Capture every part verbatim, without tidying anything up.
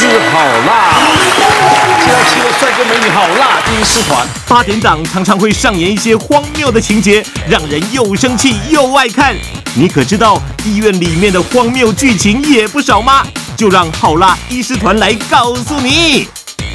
师好辣，现在七位帅哥美女好辣医师团。 八点档常常会上演一些荒谬的情节，让人又生气又爱看。你可知道医院里面的荒谬剧情也不少吗？就让好辣医师团来告诉你。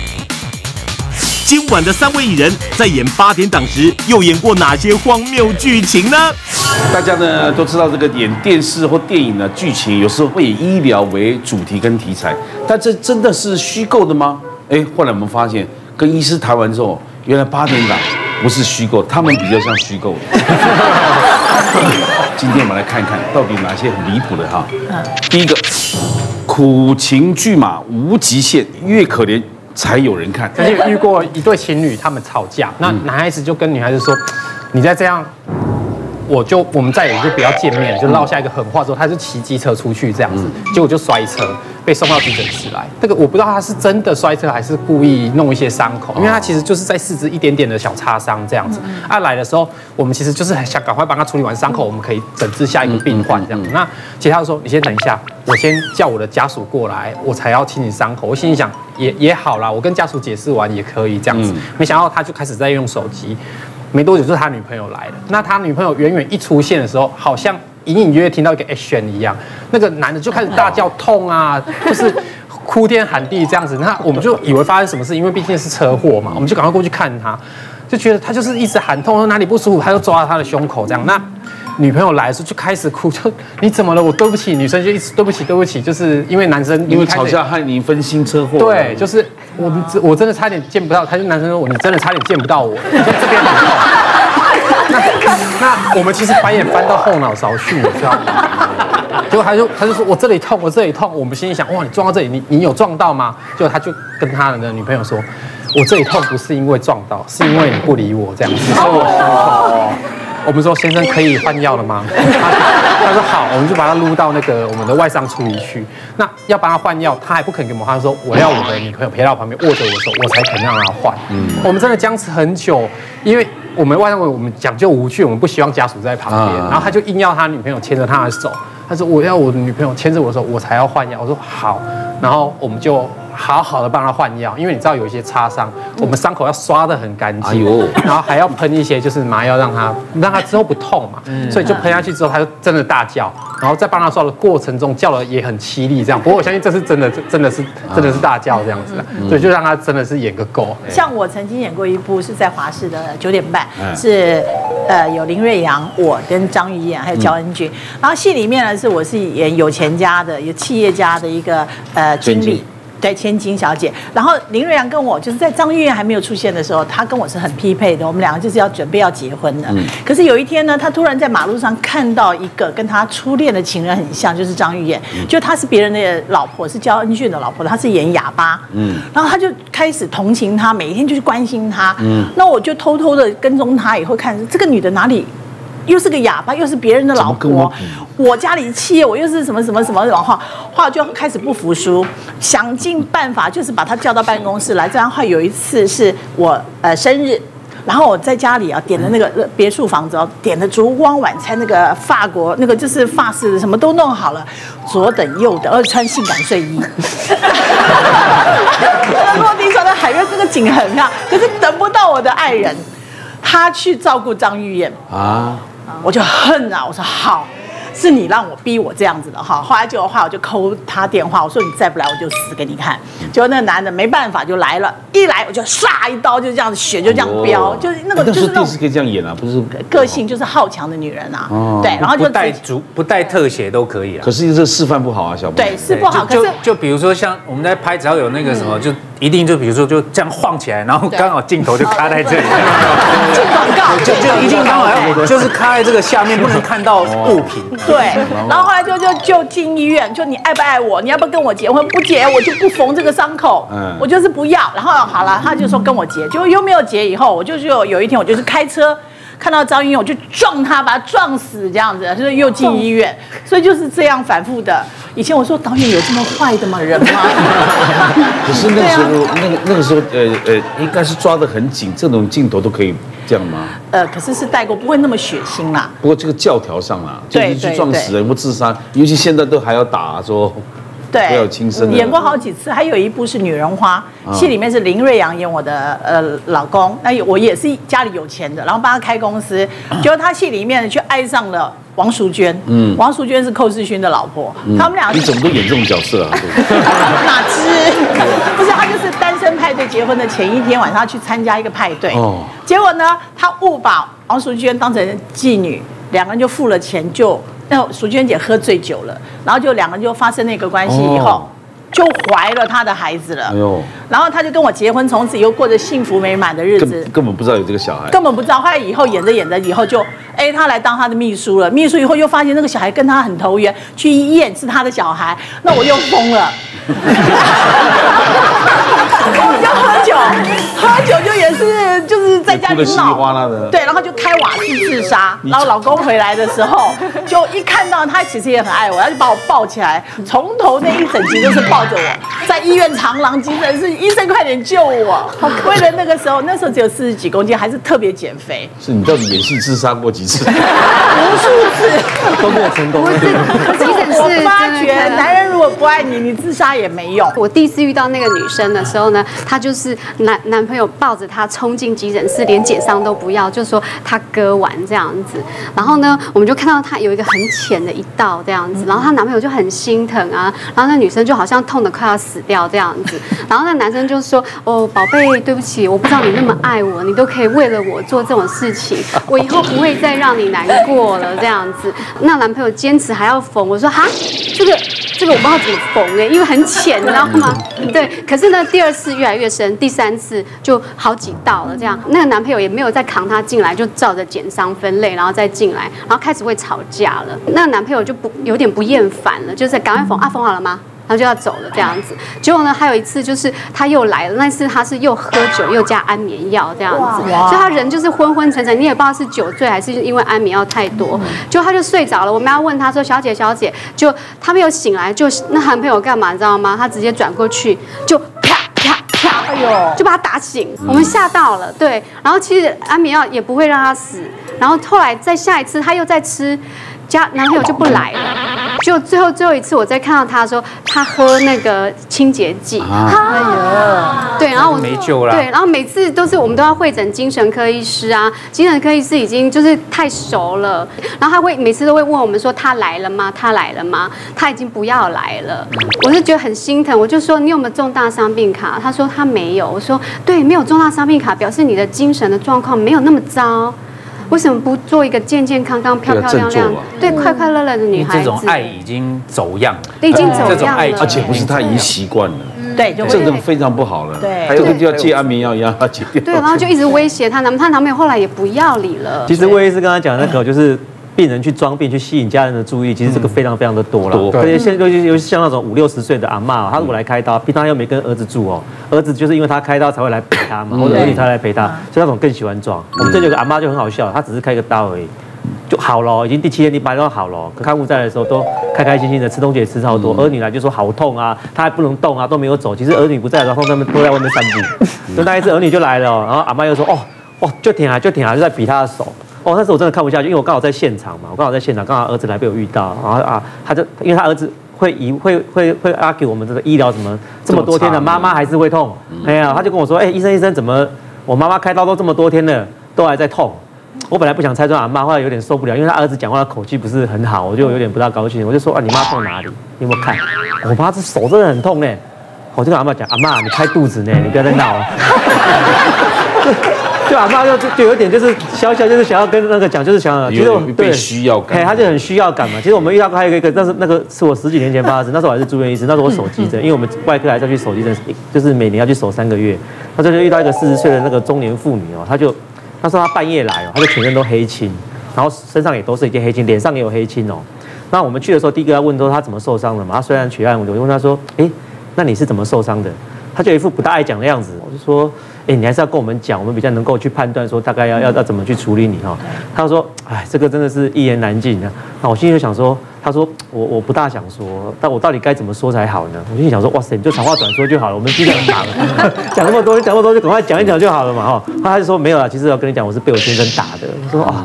今晚的三位艺人在演八点档时，又演过哪些荒谬剧情呢？ 大家呢都知道，这个演电视或电影的剧情，有时候会以医疗为主题跟题材，但这真的是虚构的吗？哎，后来我们发现，跟医师谈完之后，原来八点档不是虚构，他们比较像虚构的。今天我们来看看到底哪些很离谱的哈。第一个，苦情剧码无极限，越可怜才有人看。 曾经遇过一对情侣，他们吵架，那男孩子就跟女孩子说：“你再这样。”我就我们再也就不要见面，就落下一个狠话之后，他就骑机车出去这样子，结果就摔车，被送到急诊室来。这个我不知道他是真的摔车还是故意弄一些伤口，因为他其实就是在四肢一点点的小擦伤这样子。啊，来的时候我们其实就是想赶快帮他处理完伤口，我们可以诊治下一个病患这样子。那其他就说你先等一下，我先叫我的家属过来，我才要清理伤口。我心里想也也好啦，我跟家属解释完也可以这样子。没想到他就开始在用手机。没多久就是他女朋友来了，那他女朋友远远一出现的时候，好像隐隐约约听到一个 action 一样，那个男的就开始大叫痛啊，就是哭天喊地这样子。那我们就以为发生什么事，因为毕竟是车祸嘛，我们就赶快过去看他，就觉得他就是一直喊痛，说哪里不舒服，他就抓他的胸口这样。那女朋友来的时候就开始哭，就你怎么了？我对不起。女生就一直对不起，对不起，就是因为男生因为吵架害你分心车祸。 对，就是我我真的差点见不到他，就男生说我你真的差点见不到我，你说这边很痛。那那我们其实白眼翻到后脑勺去，你知道吗？结果他就他就说我这里痛，我这里痛。我们心里想哇，你撞到这里，你你有撞到吗？结果他就跟他的女朋友说，我这里痛不是因为撞到，是因为你不理我这样子，所以我心痛。我们说先生可以换药了吗？他, 他说好，我们就把他撸到那个我们的外伤处理区。那要帮他换药，他还不肯给我们换，他说我要我的女朋友陪到我旁边握着我的手，我才肯让他换。嗯，我们真的僵持很久，因为我们外伤我们讲究无趣，我们不希望家属在旁边，然后他就硬要他女朋友牵着他的手，他说我要我的女朋友牵着我的手，我才要换药。我说好，然后我们就好好的帮他换药，因为你知道有一些擦伤，我们伤口要刷得很干净，哎呦，然后还要喷一些就是麻药让他让他之后不痛嘛，嗯、所以就喷下去之后他就真的大叫，然后在帮他刷的过程中叫了也很凄厉这样。不过我相信这是真的，真的是真的是大叫这样子的，嗯、所以就让他真的是演个够。 像我曾经演过一部是在华视的九点半，嗯、是呃有林瑞阳、我跟张玉燕还有焦恩俊，嗯、然后戏里面呢是我是演有钱家的、有企业家的一个呃经理。对，千金小姐。然后林瑞阳跟我就是在张玉燕还没有出现的时候，他跟我是很匹配的，我们两个就是要准备要结婚的。嗯、可是有一天呢，他突然在马路上看到一个跟他初恋的情人很像，就是张玉燕，嗯、就他是别人的老婆，是焦恩俊的老婆，他是演哑巴。嗯，然后他就开始同情他，每一天就去关心他。嗯，那我就偷偷的跟踪他，以后看这个女的哪里。又是个哑巴，又是别人的老婆，我家里企业，我又是什么什么什么，然后后来就开始不服输，想尽办法就是把他叫到办公室来。这样后有一次是我呃生日，然后我在家里啊点的那个别墅房子哦，点的烛光晚餐，那个法国那个就是法式的什么都弄好了，左等右等，而且穿性感睡衣。落地窗的海边，这个景很漂亮，可是等不到我的爱人，他去照顾张玉燕啊。我就恨啊！我说好，是你让我逼我这样子的哈。后来就话我就扣他电话，我说你再不来我就死给你看。结果那个男的没办法就来了，一来我就唰一刀就这样子血就这样飙，就是那个就是那种电视可以这样演啊，不是个性就是好强的女人啊。对，然后就不带主不带特写都可以啊。 可是这示范不好啊，小朋友。 对，是不好。可是就比如说像我们在拍，只要有那个什么就。一定就比如说就这样晃起来，然后刚好镜头就卡在这里， 进广告就就一定刚好就是卡在这个下面，不能看到物品。 对，然后后来就就就进医院，就你爱不爱我，你要不要跟我结婚？不结我就不缝这个伤口，我就是不要。然后好了，他就说跟我结，结果又没有结。以后我就就有一天我就是开车。看到张玉燕，我就撞他，把他撞死，这样子，就是又进医院，所以就是这样反复的。以前我说导演有这么坏的吗？人吗？ 可是那个时候，那个那个时候，呃呃，应该是抓得很紧，这种镜头都可以这样吗？ 呃，可是是带过，不会那么血腥啦。 不过这个教条上啦，就是去撞死人或自杀，尤其现在都还要打说。 对， 不要有亲生的。 演过好几次，还有一部是《女人花》，戏里面是林瑞阳演我的呃老公，那我也是家里有钱的，然后帮他开公司，结果他戏里面却爱上了王淑娟，嗯，王淑娟是寇世勋的老婆，他们俩你怎么都演这种角色啊？ 哪知不是他就是单身派对结婚的前一天晚上去参加一个派对，哦，结果呢，他误把王淑娟当成妓女，两个人就付了钱就。那淑娟姐喝醉酒了，然后就两个人就发生那个关系以后，哦、就怀了她的孩子了。哎呦！然后他就跟我结婚，从此以后过着幸福美满的日子。 根根本不知道有这个小孩， 根本不知道。后来以后演着演着以后就，哎，他来当他的秘书了。秘书以后又发现那个小孩跟他很投缘，去医院是他的小孩，那我又疯了。我就喝酒，喝酒就也是就是在家里闹，对，然后就开瓦斯自杀。然后老公回来的时候，就一看到他其实也很爱我，他就把我抱起来，从头那一整集都是抱着我，在医院长廊急诊室，医生快点救我！为了那个时候，那时候只有四十几公斤，还是特别减肥。 是你到底演戏自杀过几次？ 无数次， 都没有成功。 可是我发觉，男人如果不爱你，你自杀也没用。 我第一次遇到那个女生的时候呢，她就是男男朋友抱着她冲进急诊室，连解伤都不要，就说她割完这样子。然后呢，我们就看到她有一个很浅的一道这样子，然后她男朋友就很心疼啊，然后那女生就好像痛得快要死掉这样子，然后那男生就说：“哦，宝贝，对不起，我不知道你那么爱我，你都可以为了我做这种事情，我以后不会再让你难过了这样子。”那男朋友坚持还要缝，我说：“哈，这个。”这个我不知道怎么缝哎，因为很浅，你知道吗？对，可是呢，第二次越来越深，第三次就好几道了。这样，那个男朋友也没有再扛她进来，就照着减伤分类，然后再进来，然后开始会吵架了。那个男朋友就不有点不厌烦了，就是赶快缝啊，缝好了吗？然后就要走了这样子。结果呢，还有一次就是他又来了，那次他是又喝酒又加安眠药这样子，所以他人就是昏昏沉沉，你也不知道是酒醉还是因为安眠药太多，就他就睡着了。我们要问他说：“小姐，小姐。”就他没有醒来，就那男朋友干嘛你知道吗？他直接转过去就啪啪啪，哎呦，就把他打醒。我们吓到了，对。然后其实安眠药也不会让他死，然后后来再下一次他又在吃。家男朋友就不来了，就最后最后一次我再看到他的时候，他喝那个清洁剂，哎呀，对，然后我没救了， 对，然后每次都是我们都要会诊精神科医师啊，精神科医师已经就是太熟了，然后他会每次都会问我们说他来了吗？他来了吗？他已经不要来了，我是觉得很心疼，我就说你有没有重大伤病卡？他说他没有，我说对，没有重大伤病卡表示你的精神的状况没有那么糟。为什么不做一个健健康康、漂漂亮亮、对快快乐乐的女孩子？ 这种爱已经走样了， 已经走样了， 而且不是她已经习惯了， 对，就这个非常不好了。 对， 这个就要戒安眠药一样，要戒掉。 对，然后就一直威胁她男，她男朋友后来也不要理了。 其实魏医师刚刚讲那个就是。病人去装病去吸引家人的注意，其实这个非常非常的多了。而且现在尤其尤其像那种五六十岁的阿嬷，她如果来开刀，平常又没跟儿子住哦，儿子就是因为他开刀才会来陪他嘛，或者儿女才来陪他，所以那种更喜欢装。我们这有个阿嬷就很好笑，她只是开个刀而已，就好了，已经第七天第八天都好了。看护在的时候都开开心心的吃东西也吃超多，儿女来就说好痛啊，他还不能动啊，都没有走。其实儿女不在的时候，他们都在外面散步。就那一次儿女就来了，然后阿嬷又说哦哦就挺啊就挺啊，就在比他的手。哦，那时候我真的看不下去，因为我刚好在现场嘛，我刚好在现场，刚好儿子来被我遇到，然后啊，他就因为他儿子会疑会会会 argue 我们这个医疗怎么这么多天了，妈妈还是会痛，哎呀，他就跟我说，哎，医生医生怎么我妈妈开刀都这么多天了，都还在痛。我本来不想拆穿阿嬷，后来有点受不了，因为他儿子讲话的口气不是很好，我就有点不大高兴，我就说啊，你妈痛哪里？你有没有看？我妈这手真的很痛呢。我就跟阿嬷讲，阿嬷你开肚子呢，你不要再闹了。就阿嬷就就有点就是小小就是想要跟那个讲，就是想其实我被需要感， 他就很需要感嘛。其实我们遇到还有一个，但是那个是我十几年前发生，那时候我还是住院医师，那时候我守急诊，因为我们外科还是要去守急诊，就是每年要去守三个月。那时候就遇到一个四十岁的那个中年妇女哦，她就那时候她半夜来哦，她就全身都黑青，然后身上也都是一些黑青，脸上也有黑青哦。那我们去的时候，第一个要问说她怎么受伤的嘛。她虽然取案，我就问她说，哎，那你是怎么受伤的？她就一副不大爱讲的样子，我就说。哎，你还是要跟我们讲，我们比较能够去判断说大概要要要怎么去处理你哈。他说，哎，这个真的是一言难尽啊。那我心里就想说，他说我我不大想说，但我到底该怎么说才好呢？我心里想说，哇塞，你就长话短说就好了，我们今天很忙，讲那么多，讲那么多就赶快讲一讲就好了嘛哈。他就说没有啦，其实要跟你讲，我是被我先生打的。我说啊，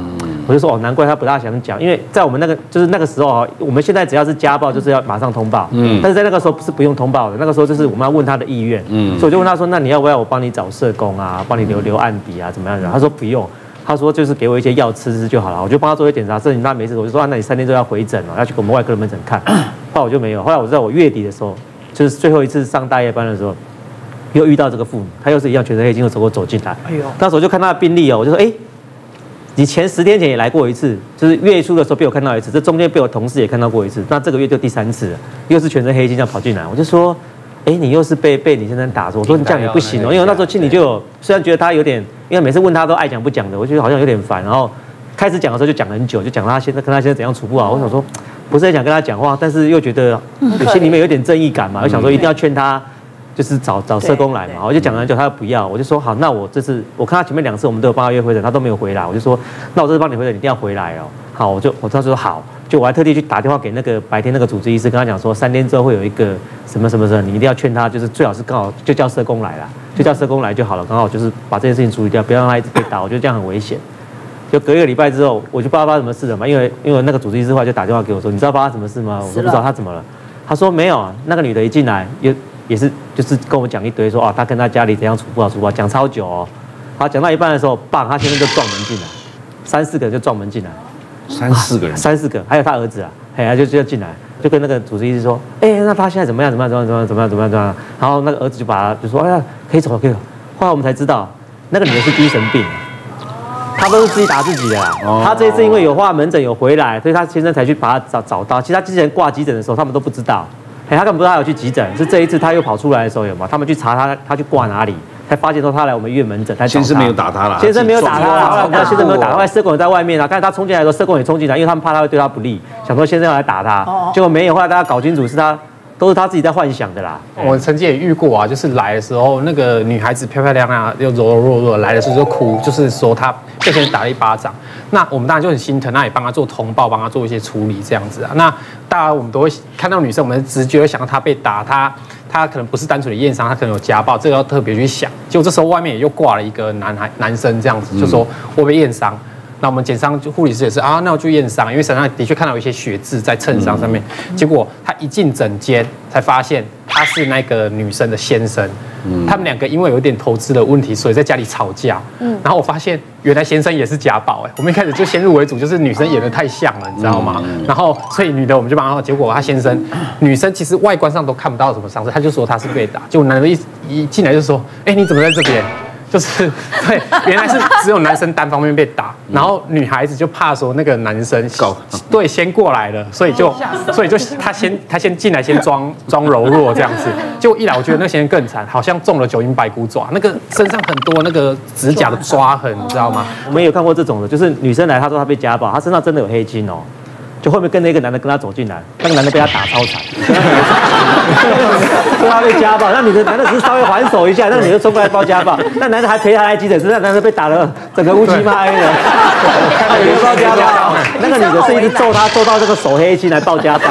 我就说哦，难怪他不大想讲，因为在我们那个就是那个时候啊，我们现在只要是家暴就是要马上通报，嗯，但是在那个时候是不用通报的，那个时候就是我们要问他的意愿，嗯，所以我就问他说，那你要不要我帮你找社工啊，帮你留留案底啊，怎么样的？他说不用，他说就是给我一些药吃吃就好了，我就帮他做一些检查，证明他没事，我就说啊，那你三天之后要回诊哦，要去给我们外科的门诊看，后来我就没有，后来我知道我月底的时候，就是最后一次上大夜班的时候。又遇到这个妇女，她又是一样全身黑金的走过走进来，哎呦，那时候就看她的病历哦，我就说，哎，你前十天前也来过一次，就是月初的时候被我看到一次，这中间被我同事也看到过一次，那这个月就第三次了，又是全身黑金这样跑进来，我就说，哎，你又是被被李先生打，我说你这样你不行哦，因为我那时候心里就有，虽然觉得他有点，因为每次问他都爱讲不讲的，我觉得好像有点烦，然后开始讲的时候就讲很久，就讲他现在跟他现在怎样处不好，我想说不是很想跟他讲话，但是又觉得心里面有点正义感嘛，我想说一定要劝他。就是找找社工来嘛，我就讲了很久，他不要，我就说好，那我这次我看他前面两次我们都有帮他约会诊，他都没有回来，我就说那我这次帮你回诊，你一定要回来哦。好，我就我当时说好，就我还特地去打电话给那个白天那个主治医师，跟他讲说三天之后会有一个什么什么什么，你一定要劝他，就是最好是刚好就叫社工来啦，就叫社工来就好了，刚好就是把这件事情处理掉，不要让他一直被打，我觉得这样很危险。就隔一个礼拜之后，我就不知道发生什么事了嘛，因为因为那个主治医师后来就打电话给我说，你知道发生什么事吗？我说不知道，他怎么了？他说没有啊，那个女的一进来也也是就是跟我讲一堆说哦，他跟他家里怎样处不好处不好，讲超久哦。好，讲到一半的时候，棒，他先生就撞门进来，三四个人就撞门进来， 三四个人， 三四个，还有他儿子啊，哎，他就就进来，就跟那个主治医师说，哎，那他现在怎么样怎么样怎么样怎么样怎么样怎么样怎么样？然后那个儿子就把他就说，哎呀，可以走了可以走。后来我们才知道，那个女的是精神病。他都是自己打自己的啦。哦、他这一次因为有画门诊有回来，所以他先生才去把他找找到。其实他之前挂急诊的时候，他们都不知道，哎，他根本不知道他有去急诊。是这一次他又跑出来的时候有吗？他们去查他，他去挂哪里，才发现说他来我们医院门诊。先生没有打他啦， 先生没有打他啦。后来我们先生没有打，后来社工也在外面啊。刚才他冲进来的时候，社工也冲进来，因为他们怕他会对他不利，想说先生要来打他，结果没有。后来大家搞清楚是他。都是他自己在幻想的啦。 我曾经也遇过啊，就是来的时候，那个女孩子漂漂亮亮又柔柔弱弱，来的时候就哭，就是说她被先生打了一巴掌。那我们当然就很心疼，那也帮她做通报，帮她做一些处理这样子啊。那大家我们都会看到女生，我们直觉会想到她被打，她她可能不是单纯的验伤，她可能有家暴，这个要特别去想。结果这时候外面也又挂了一个男孩男生这样子，就说我被验伤。那我们检伤就护理师也是啊，那我去验伤，因为身上的确看到有一些血渍在衬衫上面。嗯、结果他一进诊间才发现他是那个女生的先生，嗯、他们两个因为有点投资的问题，所以在家里吵架。嗯、然后我发现原来先生也是家暴哎、欸，我们一开始就先入为主，就是女生演得太像了，你知道吗？嗯、然后所以女的我们就帮他，结果他先生女生其实外观上都看不到什么伤势，他就说他是被打，结果男的一一进来就说，哎、欸、你怎么在这边？就是对，原来是只有男生单方面被打，然后女孩子就怕说那个男生对先过来了，所以就所以就他先他先进来先装装柔弱这样子，结果一来我觉得那个先生更惨，好像中了九阴白骨爪，那个身上很多那个指甲的抓痕，你知道吗？ 我们也有看过这种的，就是女生来，她说她被家暴，她身上真的有黑金哦。就后面跟着一个男的跟他走进来，那个男的被他打超惨，说他被家暴，那女的男的只是稍微还手一下，那个女的冲过来报家暴，那男的还陪他来急诊室，那男的被打了整个乌漆嘛黑的，也报家暴，那个女的是一直揍他，揍到这个手黑青来报家暴。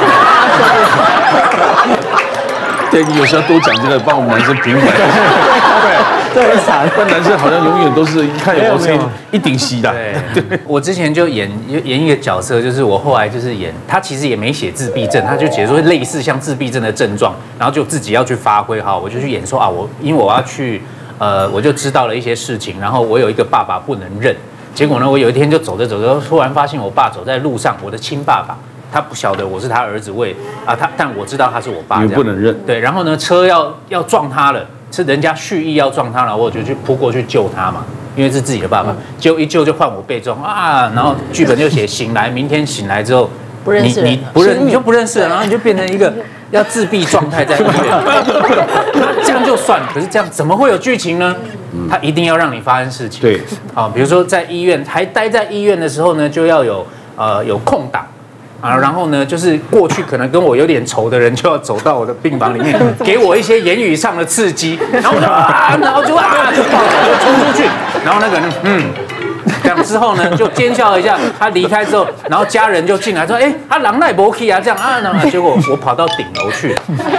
对，你有时候多讲这个，帮我们男生平反。 这很惨， 但男生好像永远都是一看有谁一顶稀的。 对，对我之前就演演一个角色，就是我后来就是演，他其实也没写自闭症，他就写说类似像自闭症的症状，然后就自己要去发挥。好，我就去演说啊，我因为我要去，呃，我就知道了一些事情，然后我有一个爸爸不能认，结果呢，我有一天就走着走着，突然发现我爸走在路上，我的亲爸爸。他不晓得我是他儿子，我也啊，他但我知道他是我爸， 你不能认。 对，然后呢，车要要撞他了，是人家蓄意要撞他了，我就去扑过去救他嘛，因为是自己的爸爸，结果一救就换我被撞啊，然后剧本就写醒来，明天醒来之后， 不认识你你不认你就不认识了，然后你就变成一个要自闭状态在医院，这样就算，可是这样怎么会有剧情呢？他一定要让你发生事情， 对， 啊，比如说在医院还待在医院的时候呢，就要有呃有空档。啊，然后呢，就是过去可能跟我有点仇的人，就要走到我的病房里面，给我一些言语上的刺激，然后我就啊，然后就啊，就抱着就冲出去，然后那个人嗯，这样之后呢，就奸笑一下，他离开之后，然后家人就进来说，哎，他狼赖博 key 啊，这样啊，然后结果我跑到顶楼去，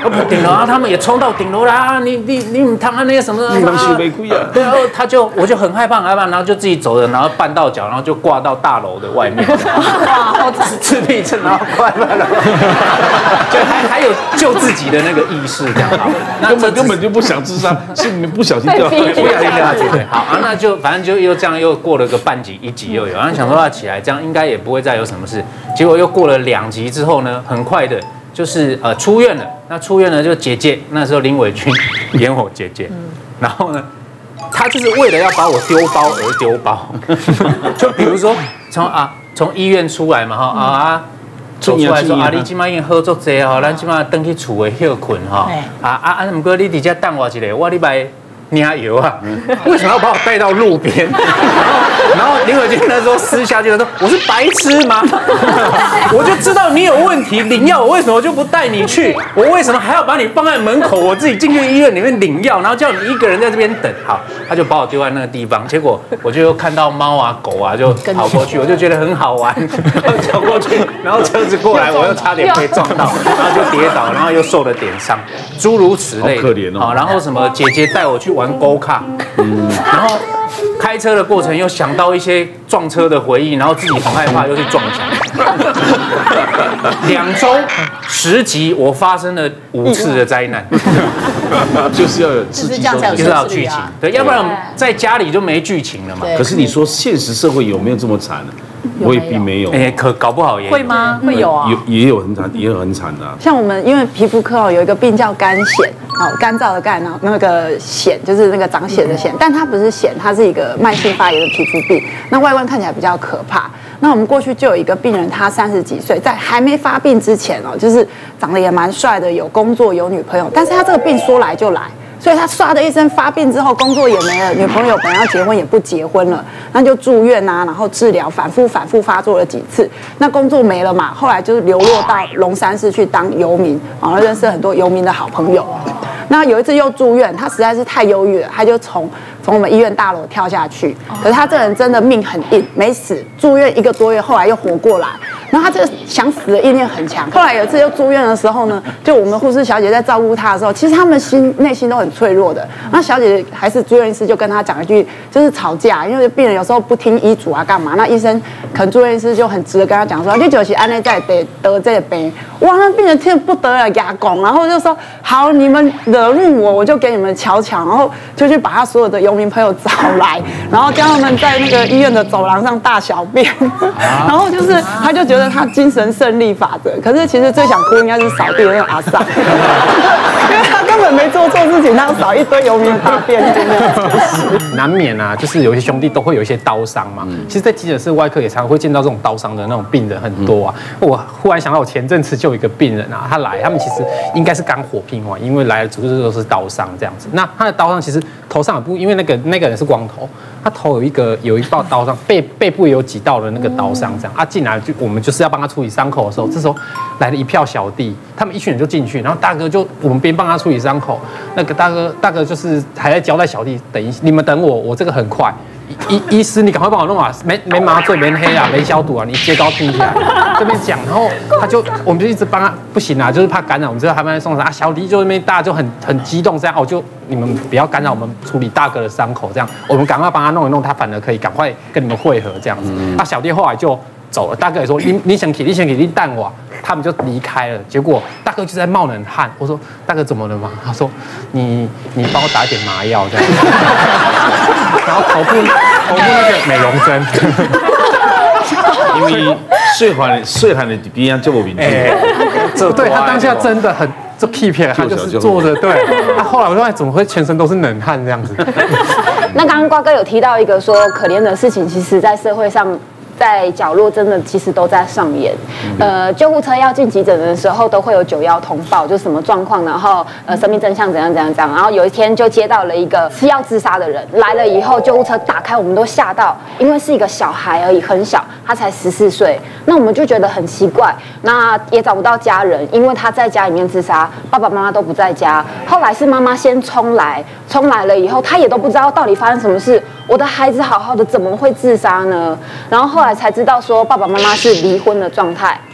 顶楼啊，他们也冲到顶楼啦、啊，你你你们他们那些什么， 你们是违规啊？ 对，然后他就我就很害怕很害怕，然后就自己走了，然后绊到脚，然后就挂到大楼的外面，哇，自闭症，然后挂到大楼，就还还有救自己的那个意识这样，好，那根本根本就不想自杀，是你们不小心掉下去， 不小心掉下去，对，好啊，那就反正就又这样又过了个半集，一集又有，然后想说要起来，这样应该也不会再有什么事，结果又过了两集之后呢，很快的。就是呃出院了，那出院了就姐姐，那时候林伟君演我姐姐，然后呢，他就是为了要把我丢包而丢包，就比如说从啊从医院出来嘛哈啊走出来说啊，你今晚已经喝足济吼，咱今晚登去厝的休困哈，啊啊啊，不过你伫这等我一下，我礼拜加油啊！为什么要把我带到路边？然后，然后林伟君那时候私下就说：“我是白痴吗？我就知道你有问题，领药，我为什么就不带你去？我为什么还要把你放在门口？我自己进去医院里面领药，然后叫你一个人在这边等。好，他就把我丢在那个地方，结果我就又看到猫啊狗啊就跑过去，我就觉得很好玩，然后走过去，然后车子过来，我又差点被撞到，然后就跌倒，然后又受了点伤，诸如此类。 好可怜哦。 好，然后什么姐姐带我去玩。玩勾卡，嗯，然后开车的过程又想到一些撞车的回忆，然后自己很害怕，又去撞墙。两周十集，我发生了五次的灾难， 就是要有刺激， 就是要有剧情，对，要不然在家里就没剧情了嘛。 可是你说现实社会有没有这么惨呢？我也并没有， 哎，可搞不好也会吗？会有啊， 有也有很惨，也有很惨的。 像我们因为皮肤科哦有一个病叫肝癣，哦，干燥的干，然后那个癣就是那个长癣的癣，但它不是癣，它是一个慢性发炎的皮肤病，那外观看起来比较可怕。那我们过去就有一个病人，他三十几岁，在还没发病之前哦，就是长得也蛮帅的，有工作有女朋友，但是他这个病说来就来。所以他唰的一声发病之后，工作也没了，女朋友本来要结婚也不结婚了，那就住院啊，然后治疗，反复反复发作了几次，那工作没了嘛，后来就是流落到龙山寺去当游民，然后认识很多游民的好朋友。那有一次又住院，他实在是太忧郁了，他就从从我们医院大楼跳下去。可是他这人真的命很硬，没死，住院一个多月，后来又活过来。然后他这个想死的意念很强。后来有一次又住院的时候呢，就我们护士小姐在照顾他的时候，其实他们心内心都很脆弱的。那小姐还是住院医师就跟他讲一句，就是吵架，因为病人有时候不听医嘱啊，干嘛？那医生可能住院医师就很直的跟他讲说，你就是安内在得得这个病。哇，那病人听不得了，牙拱，然后就说好，你们惹怒我，我就给你们瞧瞧，然后就去把他所有的游民朋友找来，然后叫他们在那个医院的走廊上大小便，然后就是他就觉得他精神胜利法则，可是其实最想哭应该是扫地的那个阿桑，因为他根本没做错事情，他要扫一堆游民大便，真的难免啊，就是有些兄弟都会有一些刀伤嘛。其实，在急诊室外科也常会见到这种刀伤的那种病人很多啊。我忽然想到，我前阵子就有一个病人啊，他来，他们其实应该是肝火拼完，因为来的主治都是刀伤这样子。那他的刀伤其实头上也不，因为那个那个人是光头，他头有一个有一道刀伤，背背部也有几道的那个刀伤这样。啊，进来就我们就是要帮他处理伤口的时候，这时候来了一票小弟，他们一群人就进去，然后大哥就我们边帮他处理伤口，那个大哥大哥就是还在交代小弟，等一你们等我，我这个很快。医医师，你赶快帮我弄啊！没没麻醉，没黑啊，没消毒啊！你接高听起来，这边讲，然后他就，我们就一直帮他，不行啊，就是怕干扰，我们知道他们在送啥啊。小弟就那边大家就很很激动，这样，我就你们不要干扰我们处理大哥的伤口，这样，我们赶快帮他弄一弄，他反而可以赶快跟你们会合这样子。那小弟后来就走了，大哥也说你你想起你想起你淡我，他们就离开了。结果大哥就在冒冷汗，我说大哥怎么了嘛？他说你你帮我打一点麻药这样。然后头部头部那个美容针， 因为睡寒睡寒的鼻样就我名字， 对他当下真的很就 keep 他就是坐着，对。他后来我说怎么会全身都是冷汗这样子？ 那刚刚瓜哥有提到一个说可怜的事情，其实在社会上。在角落真的其实都在上演，呃，救护车要进急诊的时候都会有九一一通报，就什么状况，然后呃生命真相怎样怎样怎样，然后有一天就接到了一个是要自杀的人来了以后，救护车打开，我们都吓到，因为是一个小孩而已，很小，他才十四岁，那我们就觉得很奇怪，那也找不到家人，因为他在家里面自杀，爸爸妈妈都不在家，后来是妈妈先冲来，冲来了以后，他也都不知道到底发生什么事，我的孩子好好的怎么会自杀呢？然后后来才知道说爸爸妈妈是离婚的状态，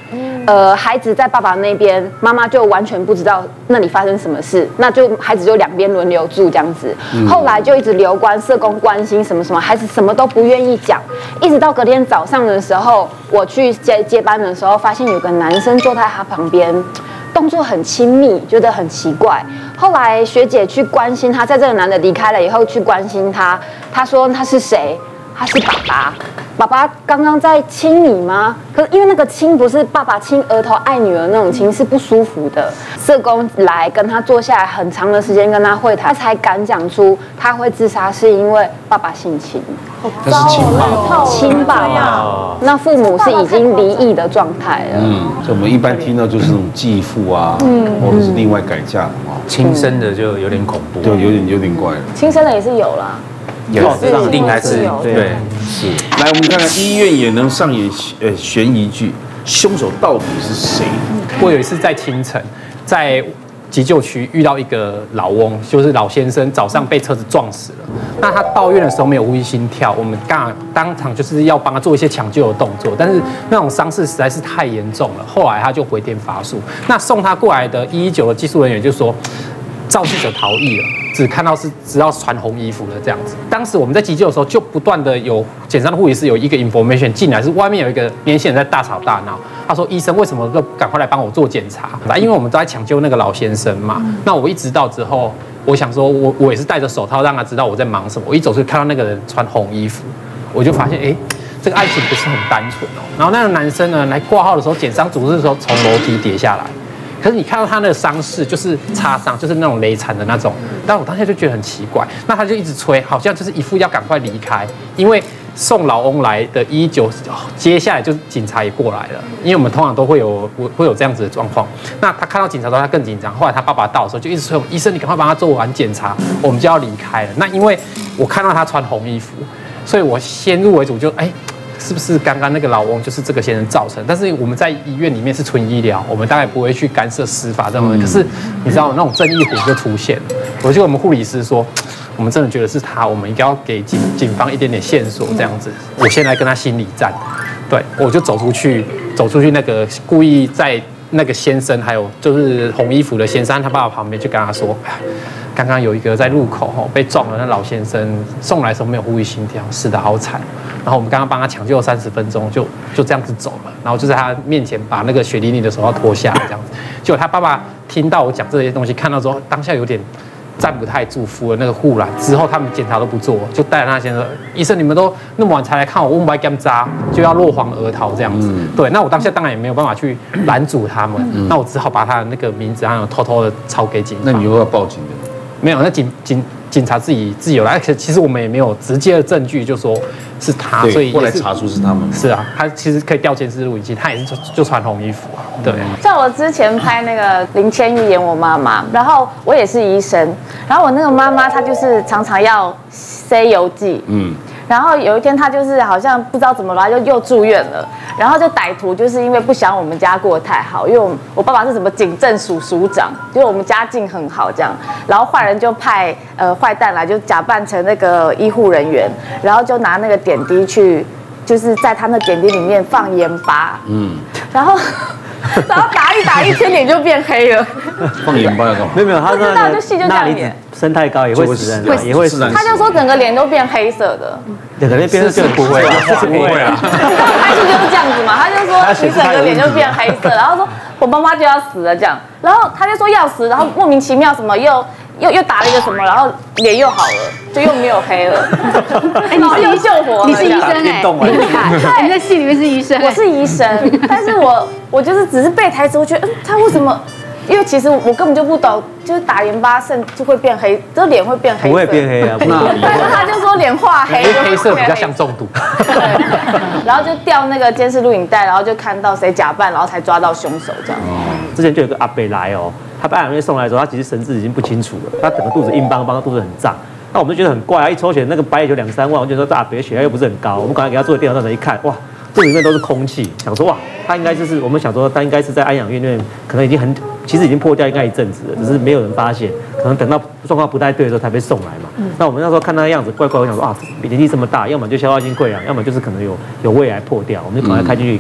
呃，孩子在爸爸那边，妈妈就完全不知道那里发生什么事，那就孩子就两边轮流住这样子。后来就一直留观社工关心什么什么，孩子什么都不愿意讲，一直到隔天早上的时候，我去接接班的时候，发现有个男生坐在他旁边。动作很亲密，觉得很奇怪。后来学姐去关心他，在这个男的离开了以后去关心他，他说他是谁？他是爸爸。爸爸刚刚在亲你吗？可是因为那个亲不是爸爸亲额头爱女儿那种亲，是不舒服的。社工来跟他坐下来很长的时间跟他会谈，他才敢讲出他会自杀是因为爸爸性侵。 这是亲爸， 亲爸爸，那父母是已经离异的状态了。 嗯，所以我们一般听到就是那种继父啊，嗯，或者是另外改嫁的啊， 亲生的就有点恐怖， 对，有点有点怪了。 亲生的也是有啦。 有，一定还是对， 是。来，我们看看医院也能上演呃悬疑剧，凶手到底是谁？ 我有一次在清晨，在急救区遇到一个老翁，就是老先生，早上被车子撞死了。那他到院的时候没有呼吸心跳，我们刚当场就是要帮他做一些抢救的动作，但是那种伤势实在是太严重了，后来他就回天乏术。那送他过来的一一九的技术人员就说，肇事者逃逸了。只看到是只要穿红衣服的这样子。当时我们在急救的时候，就不断的有检伤的护理师有一个 information 进来，是外面有一个年轻人在大吵大闹。他说：“医生为什么都赶快来帮我做检查？”因为我们都在抢救那个老先生嘛。那我一直到之后，我想说我我也是戴着手套让他知道我在忙什么。我一走出去看到那个人穿红衣服，我就发现哎、欸，这个案情不是很单纯哦。然后那个男生呢来挂号的时候，检伤主治的时候从楼梯跌下来。可是你看到他那个伤势，就是擦伤，就是那种雷惨的那种。但我当下就觉得很奇怪，那他就一直催，好像就是一副要赶快离开，因为送老翁来的一一九，接下来就是警察也过来了，因为我们通常都会有会有这样子的状况。那他看到警察之后，他更紧张。后来他爸爸到的时候，就一直催医生，你赶快帮他做完检查，我们就要离开了。那因为我看到他穿红衣服，所以我先入为主就哎。欸是不是刚刚那个老翁就是这个先生造成？但是我们在医院里面是纯医疗，我们大概不会去干涉司法这种。嗯、可是你知道那种正义虎就出现了。我就跟我们护理师说，我们真的觉得是他，我们应该要给警警方一点点线索这样子。我先来跟他心理战，对，我就走出去，走出去那个故意在那个先生还有就是红衣服的先生他爸爸旁边，就跟他说。刚刚有一个在路口吼被撞了，那老先生送来的时候没有呼吸心跳，死得好惨。然后我们刚刚帮他抢救了三十分钟，就就这样子走了。然后就在他面前把那个血淋淋的手套脱下来，这样子。结果他爸爸听到我讲这些东西，看到之后当下有点站不太住，扶了那个护栏。之后他们检查都不做，就带着那先生，医生你们都那么晚才来看我，我不爱干扎，就要落荒而逃这样子。嗯、对，那我当下当然也没有办法去拦阻他们，嗯、那我只好把他的那个名字还有偷偷的抄给警方。 那你又要报警的？ 没有，那警警警察自己自己有来，其实我们也没有直接的证据，就说是他，所以后来查出是他们。 是啊，他其实可以调监视录影机，他也是就就穿红衣服啊。对， 像我之前拍那个林千玉演我妈妈，然后我也是医生，然后我那个妈妈她就是常常要塞邮寄，嗯。然后有一天，他就是好像不知道怎么了，就又住院了。然后就歹徒就是因为不想我们家过得太好，因为我我爸爸是什么警政署署长，就是我们家境很好这样。然后坏人就派呃坏蛋来，就假扮成那个医护人员，然后就拿那个点滴去，就是在他那点滴里面放盐巴，嗯，然后。然后打一打，一天脸就变黑了。 放盐巴要干嘛？ 没有没有，他不知道就戏就这样演。 升太高也会死人，也会死人。 他就说整个脸都变黑色的。 整个脸变色不会， 是不会啊。 你知道拍戏就是这样子嘛？他就说你整个脸就变黑色，然后说我妈妈就要死了这样，然后他就说要死，然后莫名其妙什么又。又又打了一个什么，然后脸又好了，就又没有黑了。 哎，你是医救活， 你是医生哎，厉害！你在戏里面是医生， 我是医生，但是我我就是只是背台词，我觉得嗯，他为什么？因为其实我根本就不懂，就是打盐巴肾就会变黑，这脸会变黑， 不会变黑啊。 但是他就说脸化黑， 黑色比较像中毒。 对，然后就调那个监视录影带，然后就看到谁假扮，然后才抓到凶手这样。 之前就有个阿伯来哦。他被安养院送来的时候，他其实神志已经不清楚了，他整个肚子硬邦邦，肚子很胀。那我们就觉得很怪啊，一抽血那个白也就两三万，我就说这阿伯血压又不是很高，我们赶快给他做个电脑断层一看，哇，肚子里面都是空气，想说哇，他应该就是我们想说他应该是在安养院里面，可能已经很其实已经破掉应该一阵子了，只是没有人发现，可能等到状况不太对的时候才被送来嘛。嗯、那我们那时候看他的样子怪怪，我想说啊，年纪这么大，要么就消化性溃疡，要么就是可能有有胃癌破掉，我们就赶快开进去一看。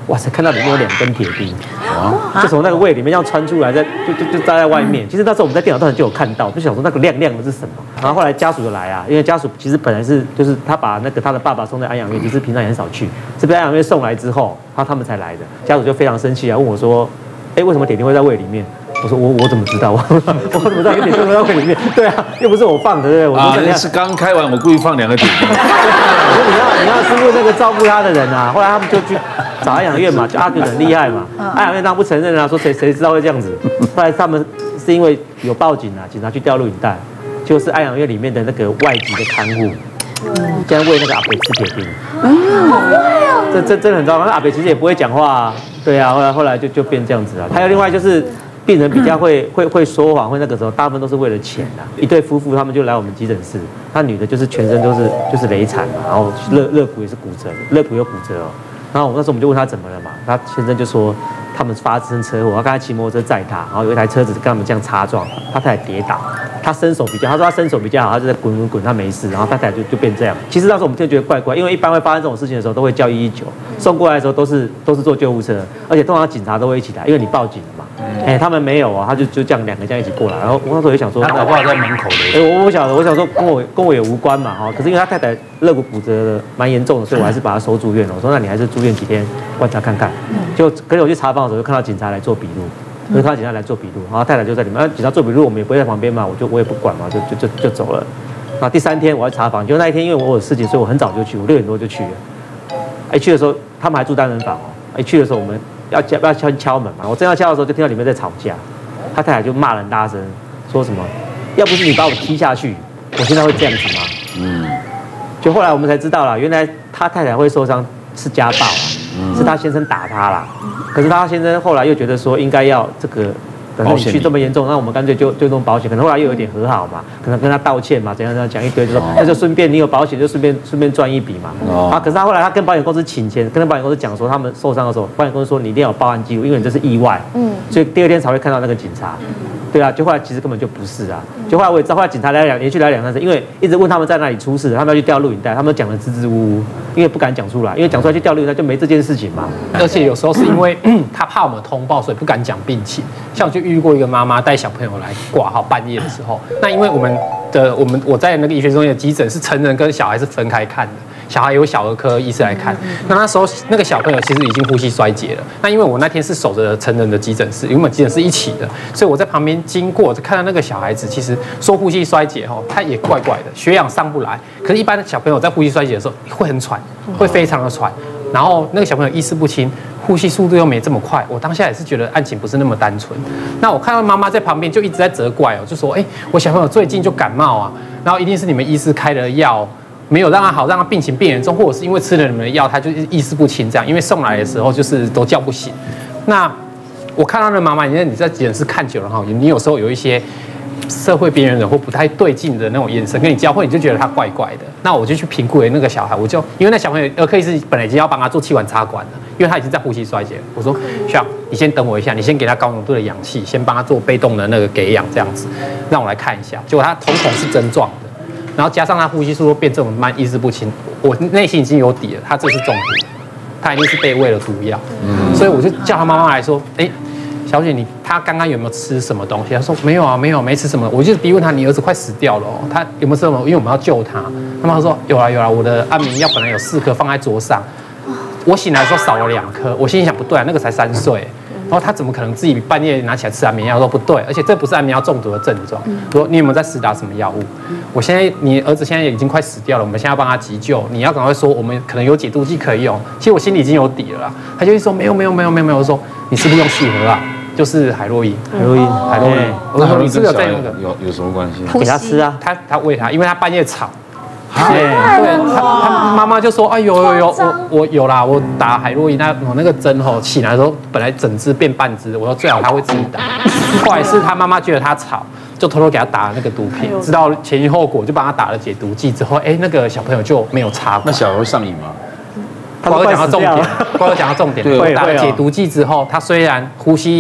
哇塞，看到里面有两根铁钉，就从那个胃里面这样穿出来，在就就就扎在外面。其实那时候我们在电脑上就有看到，就想说那个亮亮的是什么。然后后来家属就来啊，因为家属其实本来是就是他把那个他的爸爸送在安养院，其实平常也很少去，是被安养院送来之后，他他们才来的。家属就非常生气啊，问我说，哎，为什么铁钉会在胃里面？我说我我怎么知道？我我怎么知道有铁钉会在胃里面？对啊，又不是我放的，对不对？我说啊，是刚开完，我故意放两个铁钉。 我说你要你要是问那个照顾他的人啊，后来他们就去找安养院嘛，就阿哥很厉害嘛，安养院当然不承认啊，说谁谁知道会这样子。后来他们是因为有报警啊，警察去调录影带，就是安养院里面的那个外籍的看护，竟然喂那个阿北吃铁钉。这这真的很糟糕。那阿北其实也不会讲话啊，对啊，后来后来就就变这样子啊。还有另外就是。病人比较会会会说谎，会那个时候大部分都是为了钱啊。一对夫妇他们就来我们急诊室，他女的就是全身都是就是雷残嘛，然后肋肋骨也是骨折，肋骨有骨折哦。然后我那时候我们就问他怎么了嘛，他先生就说他们发生车祸，他刚才骑摩托车载他，然后有一台车子跟他们这样擦撞，他太太跌倒，他身手比较，他说他身手比较好，他就在滚滚滚，他没事，然后太太就就变这样。其实那时候我们就觉得怪怪，因为一般会发生这种事情的时候都会叫一一九，送过来的时候都是都是坐救护车，而且通常警察都会一起来，因为你报警了嘛。哎、欸，他们没有啊，他就就这样两个这样一起过来，然后我那时候也想说， 他搞不好在门口的。 哎、欸，我我晓得，我想说跟我跟我也无关嘛，哈。可是因为他太太肋骨骨折的蛮严重的，所以我还是把他收住院了。我说那你还是住院几天观察看看。就可是我去查房的时候，就看到警察来做笔录，就看到警察来做笔录，然后太太就在里面。那警察做笔录，我们也不会在旁边嘛，我就我也不管嘛，就就就就走了。那第三天我要查房，就那一天因为我有事情，所以我很早就去，我六点多就去了。哎，去的时候他们还住单人房哦。哎，去的时候我们要要要敲敲门嘛，我正要敲的时候就听到里面在吵架。他太太就骂人大声，说什么要不是你把我踢下去，我现在会这样子吗？嗯，就后来我们才知道啦，原来他太太会受伤是家暴啦，嗯、是他先生打他啦。可是他先生后来又觉得说应该要这个，可能你去这么严重，那我们干脆就就弄保险。可能后来又有点和好嘛，可能跟他道歉嘛，怎样怎样讲一堆，就说那就顺便你有保险就顺便顺便赚一笔嘛。哦、啊，可是他后来他跟保险公司请钱，跟保险公司讲说他们受伤的时候，保险公司说你一定要有报案记录，因为你这是意外。嗯，所以第二天才会看到那个警察。对啊，就后来其实根本就不是啊，就后来我也知道，后来警察来两连续来两三次，因为一直问他们在哪里出事，他们要去调录影带，他们讲的支支吾吾，因为不敢讲出来，因为讲出来去调录影带就没这件事情嘛。 而且有时候是因为他怕我们通报，所以不敢讲病情。像我就遇过一个妈妈带小朋友来挂号，半夜的时候，那因为我们的我们我在那个医学中心的急诊是成人跟小孩是分开看的。小孩有小儿科医师来看，那那时候那个小朋友其实已经呼吸衰竭了。那因为我那天是守着成人的急诊室，因为我们急诊室一起的，所以我在旁边经过，就看到那个小孩子，其实说呼吸衰竭哈，他也怪怪的，血氧上不来。可是，一般的小朋友在呼吸衰竭的时候会很喘，会非常的喘。然后那个小朋友意识不清，呼吸速度又没这么快，我当下也是觉得案情不是那么单纯。那我看到妈妈在旁边就一直在责怪哦，就说：“哎，我小朋友最近就感冒啊，然后一定是你们医师开的药。”没有让他好，让他病情变严重，或者是因为吃了你们的药，他就意识不清这样。因为送来的时候就是都叫不醒。那我看到那妈妈，因为你在急诊室看久了哈，你有时候有一些社会边缘人或不太对劲的那种眼神跟你交汇，你就觉得他怪怪的。那我就去评估了那个小孩，我就因为那小朋友儿科医师本来已经要帮他做气管插管了，因为他已经在呼吸衰竭了。我说学长，你先等我一下，你先给他高浓度的氧气，先帮他做被动的那个给氧这样子，让我来看一下。结果他瞳孔是针状的。然后加上他呼吸速度变这么慢，意识不清，我内心已经有底了，他这是中毒，他一定是被喂了毒药。嗯，所以我就叫他妈妈来说，哎，小姐你他刚刚有没有吃什么东西？他说没有啊，没有，没吃什么。我就逼问他，你儿子快死掉了哦，他有没有吃什么？因为我们要救他。他妈说有啊有啊，我的安眠药本来有四颗放在桌上，我醒来的时候少了两颗，我心里想不对啊，那个才三岁。然后他怎么可能自己半夜拿起来吃安眠药？说不对，而且这不是安眠药中毒的症状。说你有没有在施打什么药物？我现在你儿子现在已经快死掉了，我们现在要帮他急救，你要赶快说我们可能有解毒剂可以用。其实我心里已经有底了啦。他就一说没有没有没有没有没有，我说你是不是用细盒啊？就是海洛因， 海洛因， 海洛因。我说你是不是有在用的？ 有有什么关系？ 给他吃啊， 他他喂他，因为他半夜吵。对，对他他妈妈就说：“哎，有有有，我我有啦，我打海洛因，那我那个针吼起来的时候，本来整支变半支，我说最好他会自己打。后来是他妈妈觉得他吵，就偷偷给他打了那个毒品，知道前因后果，就帮他打了解毒剂之后，哎，那个小朋友就没有插。 那小孩会上瘾吗？ 瓜哥讲到重点，瓜哥讲到重点，打了解毒剂之后，他虽然呼吸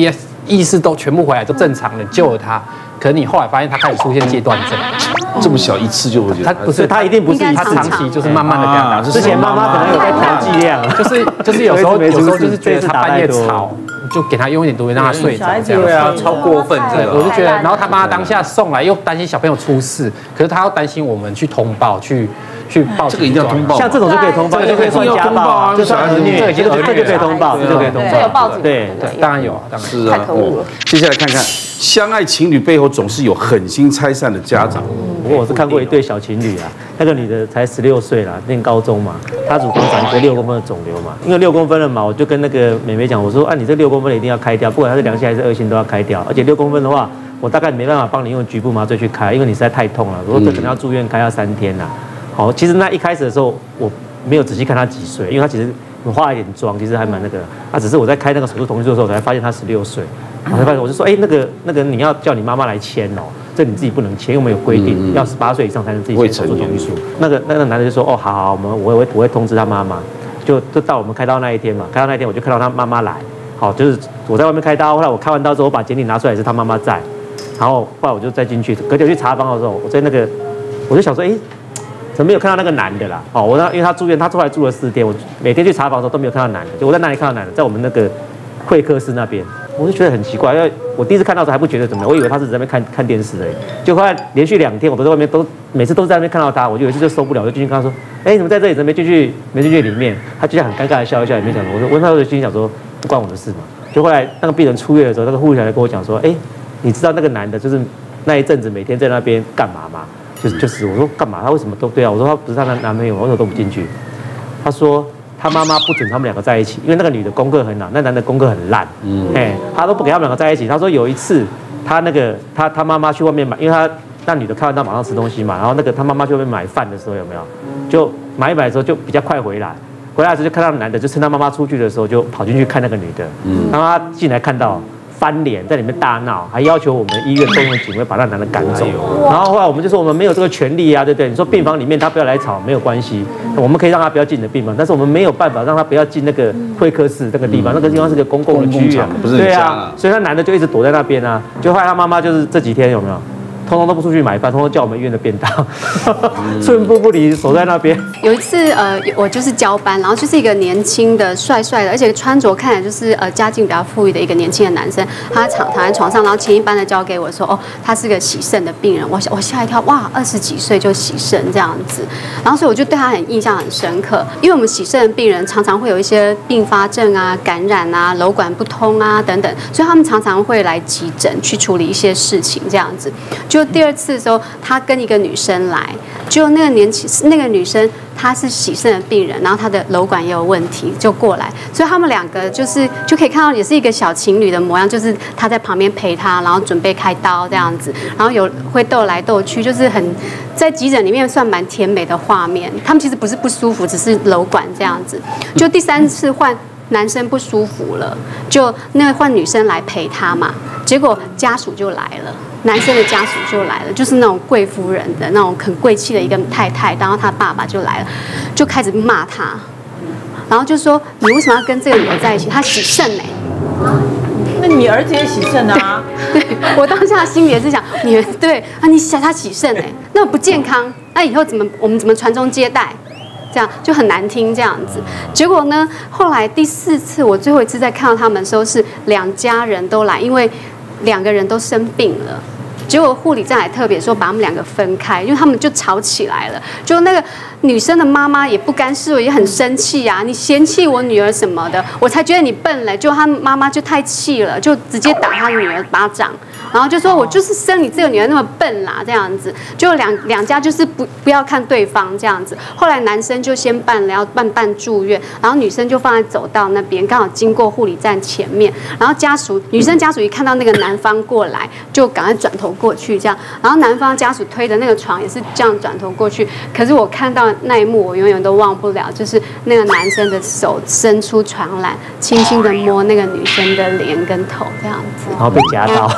意识都全部回来，都正常了，救了他。可是你后来发现他开始出现戒断症， 这么小一次就会觉得， 他不是他一定不是一他次长期就是慢慢的给他打。 之前妈妈可能有在调剂量， 就是就是有时候有时候就是觉得他半夜吵，就给他用一点毒品让他睡着，这样对啊，超过分这个。 我就觉得，然后他妈当下送来又担心小朋友出事，可是他又担心我们去通报去。去报这个一定要通报， 像这种就可以通报，这就可以算家暴啊，就算儿虐，这这这就可以通报，这就可以通报。 这有报警？ 对对， 当然有啊，当然是啊。接下来看看，相爱情侣背后总是有狠心拆散的家长。 不过我是看过一对小情侣啊，那个女的才十六岁啦，念高中嘛，她乳房长一个六公分的肿瘤嘛，因为六公分了嘛，我就跟那个妹妹讲，我说啊，你这六公分的一定要开掉，不管它是良性还是恶性都要开掉，而且六公分的话，我大概没办法帮你用局部麻醉去开，因为你实在太痛了，我说这可能要住院开要三天啦。好，其实那一开始的时候，我没有仔细看他几岁，因为他其实我化了一点妆，其实还蛮那个。啊，只是我在开那个手术同意书的时候，我才发现他十六岁。我才发现，我就说，哎、欸，那个那个你要叫你妈妈来签哦，这你自己不能签，因为我们有规定，嗯嗯要十八岁以上才能自己签手术同意书。那个那个男的就说，哦，好好，我们我会我会通知他妈妈。就就到我们开刀那一天嘛，开刀那一天我就看到他妈妈来。好，就是我在外面开刀，后来我开完刀之后，我把简历拿出来，是他妈妈在。然后后来我就再进去，隔天去查房的时候，我在那个我就想说，哎、欸。怎么没有看到那个男的啦？哦，我那因为他住院，他后来住了四天，我每天去查房的时候都没有看到男的，就我在那里看到男的，在我们那个会客室那边，我就觉得很奇怪，因为我第一次看到的时候还不觉得怎么样，我以为他是在那边看看电视而已，就后来连续两天我都在外面都每次都是在那边看到他，我就有一次就受不了，我就进去跟他说，哎、欸，你们在这里怎么没进去没进去里面？他就像很尴尬的笑一笑，也没讲什么。我说，我那时候就心想说，不关我的事嘛。就后来那个病人出院的时候，那个护士来跟我讲说，哎、欸，你知道那个男的就是那一阵子每天在那边干嘛吗？就就是我说干嘛？他为什么都对啊？我说他不是他男男朋友，我说都不进去。他说他妈妈不准他们两个在一起，因为那个女的功课很好，那男的功课很烂，嗯，哎，他都不给他们两个在一起。他说有一次他那个他他妈妈去外面买，因为他那女的开完刀马上吃东西嘛，然后那个他妈妈去外面买饭的时候有没有？就买一买的时候就比较快回来，回来的时候就看到男的，就趁他妈妈出去的时候就跑进去看那个女的，嗯，然后他进来看到。翻脸在里面大闹，还要求我们医院动用警卫把那男的赶走。然后后来我们就说我们没有这个权利啊，对不对？你说病房里面他不要来吵没有关系，我们可以让他不要进你的病房，但是我们没有办法让他不要进那个会客室那个地方，那个地方是个公共的区域啊， 不是对啊，所以那男的就一直躲在那边啊。就后来他妈妈就是这几天有没有？通通都不出去买饭，通通叫我们医院的便当，寸步不离，守在那边。 有一次，呃，我就是交班，然后就是一个年轻的、帅帅的，而且穿着看起来就是呃家境比较富裕的一个年轻的男生，他躺躺在床上，然后前一班的交给我说，哦，他是个洗肾的病人，我我吓一跳，哇，二十几岁就洗肾这样子，然后所以我就对他很印象很深刻，因为我们洗肾的病人常常会有一些并发症啊、感染啊、瘘管不通啊等等，所以他们常常会来急诊去处理一些事情这样子。就第二次的时候，他跟一个女生来，就那个年轻那个女生她是洗肾的病人，然后她的瘘管也有问题，就过来，所以他们两个就是就可以看到也是一个小情侣的模样，就是他在旁边陪她，然后准备开刀这样子，然后有会斗来斗去，就是很在急诊里面算蛮甜美的画面。他们其实不是不舒服，只是瘘管这样子。就第三次换。男生不舒服了，就那换女生来陪他嘛，结果家属就来了，男生的家属就来了，就是那种贵夫人的那种很贵气的一个太太，然后他爸爸就来了，就开始骂他，然后就说你为什么要跟这个女的在一起？她洗肾哎、欸， 那你儿子也洗肾啊？ 对，对我当下心里也是想，你对啊，你他洗肾哎、欸，那不健康，那以后怎么我们怎么传宗接代？这样就很难听，这样子。结果呢，后来第四次，我最后一次再看到他们的时候，是两家人都来，因为两个人都生病了。结果护理站还特别说把他们两个分开，因为他们就吵起来了。就那个女生的妈妈也不甘示弱，也很生气啊！你嫌弃我女儿什么的，我才觉得你笨嘞。就她妈妈就太气了，就直接打她女儿巴掌。然后就说我就是生你这个女儿那么笨啦，这样子，就两两家就是不不要看对方这样子。后来男生就先办了要办办住院，然后女生就放在走道那边，刚好经过护理站前面，然后家属女生家属一看到那个男方过来，就赶快转头过去这样，然后男方家属推的那个床也是这样转头过去。可是我看到那一幕，我永远都忘不了，就是那个男生的手伸出床栏，轻轻的摸那个女生的脸跟头这样子， 然后被夹到。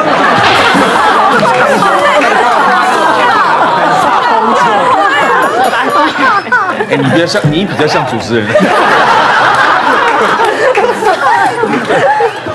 哎，你比较像，你比较像主持人。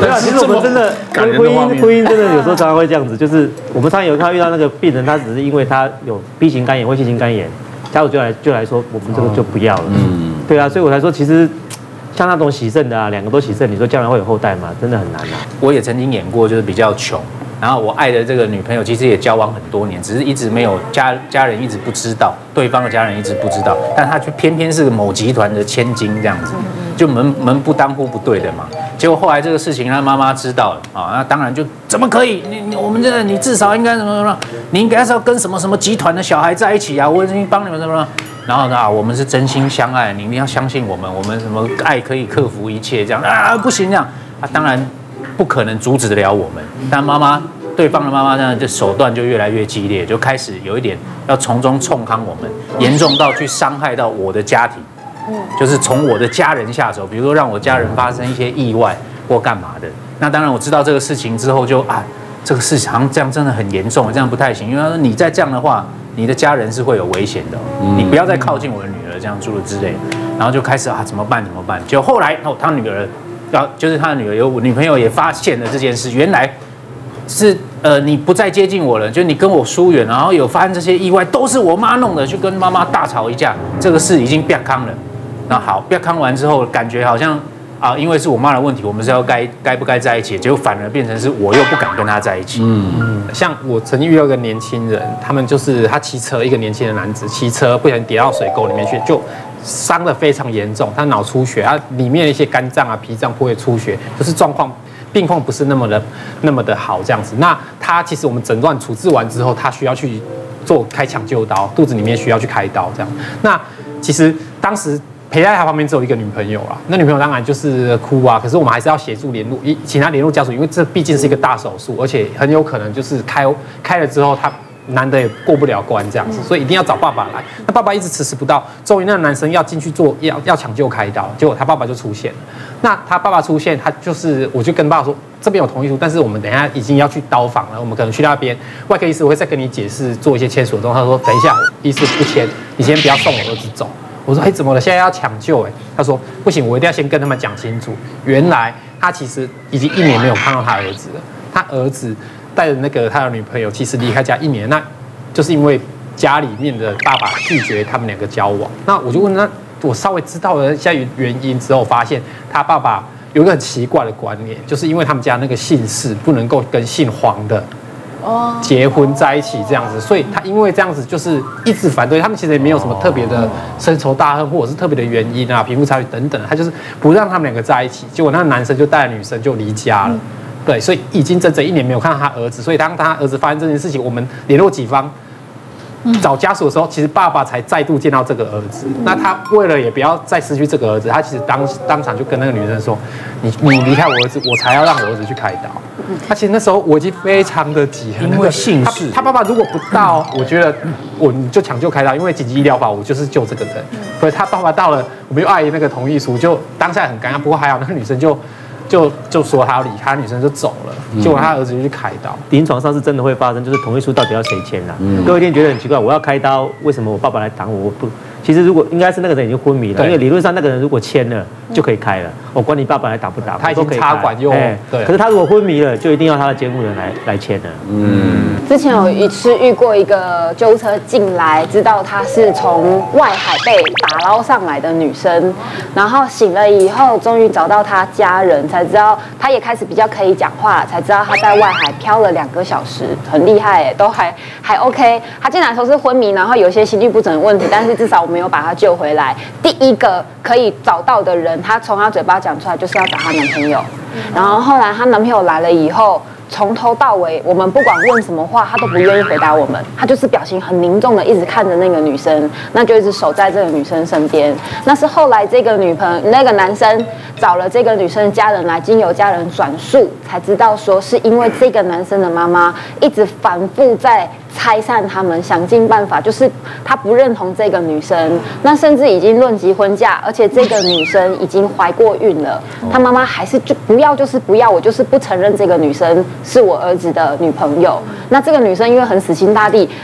啊，其实我们真的感人婚的画面姻婚姻真的有时候常常会这样子，就是我们常常有看到遇到那个病人，他只是因为他有 B 型肝炎或 C 型肝炎，家属就来就来说我们这个就不要了。嗯，对啊，所以我才说其实。像那种洗肾的啊，两个都洗肾，你说将来会有后代吗？真的很难啊。 我也曾经演过，就是比较穷，然后我爱的这个女朋友其实也交往很多年，只是一直没有家家人一直不知道，对方的家人一直不知道，但她却偏偏是个某集团的千金这样子，就门门不当户不对的嘛。结果后来这个事情让妈妈知道了啊，那当然就怎么可以？你你我们这个你至少应该什么什么，你应该是要跟什么什么集团的小孩在一起啊，我已经帮你们什么。然后呢啊，我们是真心相爱，你一定要相信我们，我们什么爱可以克服一切，这样啊不行这样啊，当然不可能阻止得了我们。但妈妈对方的妈妈呢，就手段就越来越激烈，就开始有一点要从中冲康我们，严重到去伤害到我的家庭，就是从我的家人下手，比如说让我家人发生一些意外或干嘛的。那当然我知道这个事情之后就啊，这个事情好像这样真的很严重，这样不太行，因为他说你再这样的话。你的家人是会有危险的、哦，你不要再靠近我的女儿，这样诸如之类的，然后就开始啊怎么办怎么办？结果后来哦，他女儿，然后就是他的女儿有女朋友也发现了这件事，原来是呃你不再接近我了，就你跟我疏远，然后有发生这些意外，都是我妈弄的，去跟妈妈大吵一架，这个事已经变康了。那好，变康完之后，感觉好像啊，因为是我妈的问题，我们是要该该不该在一起，结果反而变成是我又不敢跟她在一起。 嗯，像我曾经遇到一个年轻人，他们就是他骑车，一个年轻的男子骑车不小心跌到水沟里面去，就伤得非常严重，他脑出血，他里面的一些肝脏啊、脾脏部位出血，就是状况。病况不是那么的那么的好这样子，那他其实我们诊断处置完之后，他需要去做开抢救刀，肚子里面需要去开刀这样。那其实当时陪在他旁边只有一个女朋友啦，那女朋友当然就是哭啊，可是我们还是要协助联络，一请他联络家属，因为这毕竟是一个大手术，而且很有可能就是开开了之后他。男的也过不了关这样子，所以一定要找爸爸来。那爸爸一直迟迟不到，终于那个男生要进去做，要要抢救开刀，结果他爸爸就出现了。那他爸爸出现，他就是我就跟爸爸说，这边有同意书，但是我们等一下已经要去刀房了，我们可能去那边，外科医师我会再跟你解释，做一些签署的动作。他说等一下，医师不签，你先不要送我儿子走。我说哎，怎么了？现在要抢救哎。他说不行，我一定要先跟他们讲清楚。原来他其实已经一年没有看到他儿子了，他儿子。带着那个他的女朋友，其实离开家一年，那就是因为家里面的爸爸拒绝他们两个交往。那我就问他，我稍微知道了一下原因之后，发现他爸爸有一个很奇怪的观念，就是因为他们家那个姓氏不能够跟姓黄的结婚在一起这样子，所以他因为这样子就是一直反对。他们其实也没有什么特别的深仇大恨，或者是特别的原因啊，贫富差距等等，他就是不让他们两个在一起。结果那个男生就带着女生就离家了。对，所以已经整整一年没有看到他儿子，所以当他儿子发生这件事情，我们联络几方找家属的时候，其实爸爸才再度见到这个儿子。那他为了也不要再失去这个儿子，他其实当当场就跟那个女生说：“你你离开我儿子，我才要让我儿子去开刀。”他其实那时候我已经非常的急， 因为姓氏， 他爸爸如果不到，我觉得我就抢救开刀，因为紧急医疗法我就是救这个人。所以他爸爸到了，我们又碍于那个同意书，就当下很尴尬。不过还好，那个女生就。就就说他要离开，女生就走了，结果他儿子就去开刀。 临床上是真的会发生，就是同意书到底要谁签啦？嗯、各位一定觉得很奇怪，我要开刀，为什么我爸爸来挡我？我不，其实如果应该是那个人已经昏迷了，因为理论上那个人如果签了就可以开了，我管你爸爸来打不打， 他已经插管用。 对。可是他如果昏迷了，就一定要他的监护人来来签了。 嗯。之前有一次遇过一个救护车进来，知道她是从外海被打捞上来的女生，然后醒了以后，终于找到她家人，才知道她也开始比较可以讲话了，才知道她在外海漂了两个小时，很厉害哎，都还还 OK。她进来的时候是昏迷，然后有一些心律不整的问题，但是至少我们有把她救回来。第一个可以找到的人，她从她嘴巴讲出来就是要找她男朋友，然后后来她男朋友来了以后。从头到尾，我们不管问什么话，他都不愿意回答我们。他就是表情很凝重的，一直看着那个女生，那就一直守在这个女生身边。那是后来这个女朋友，那个男生找了这个女生的家人来，经由家人转述，才知道说是因为这个男生的妈妈一直反复在拆散他们，想尽办法，就是他不认同这个女生，那甚至已经论及婚嫁，而且这个女生已经怀过孕了，他妈妈还是就不要，就是不要，我就是不承认这个女生是我儿子的女朋友。那这个女生因为很死心塌地，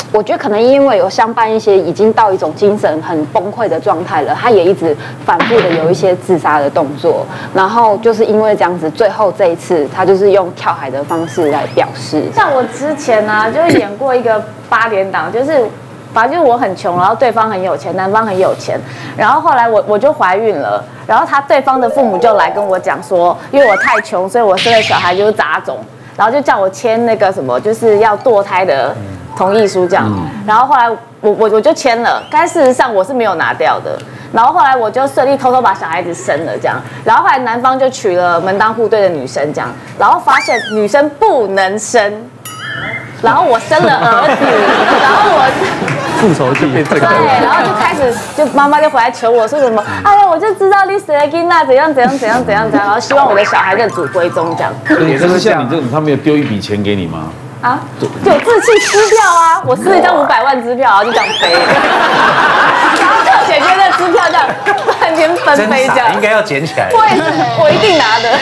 我觉得可能因为有相伴一些已经到一种精神很崩溃的状态了，他也一直反复的有一些自杀的动作，然后就是因为这样子，最后这一次他就是用跳海的方式来表示。 像我之前呢、啊，就是演过一个八点档，就是反正就是我很穷，然后对方很有钱，男方很有钱，然后后来我我就怀孕了，然后他对方的父母就来跟我讲说，因为我太穷，所以我生的小孩就是杂种，然后就叫我签那个什么，就是要堕胎的同意书这样，嗯、然后后来我我我就签了，但事实上我是没有拿掉的。然后后来我就顺利偷偷把小孩子生了，这样。然后后来男方就娶了门当户对的女生，这样。然后发现女生不能生，然后我生了儿子，然后我复仇记这个。 对，然后就开始就妈妈就回来求我说什么，哎呀，我就知道你死了囡仔怎样怎样怎样怎样怎样，然后希望我的小孩认祖归宗这样。 也就是像你这种，他们有丢一笔钱给你吗？ 啊，就有自弃支票啊，我撕了一张五百万支票，然后就这样飞了。然后特写就那支票这样半天分飞这样， 应该要捡起来。 我也是，我一定拿的。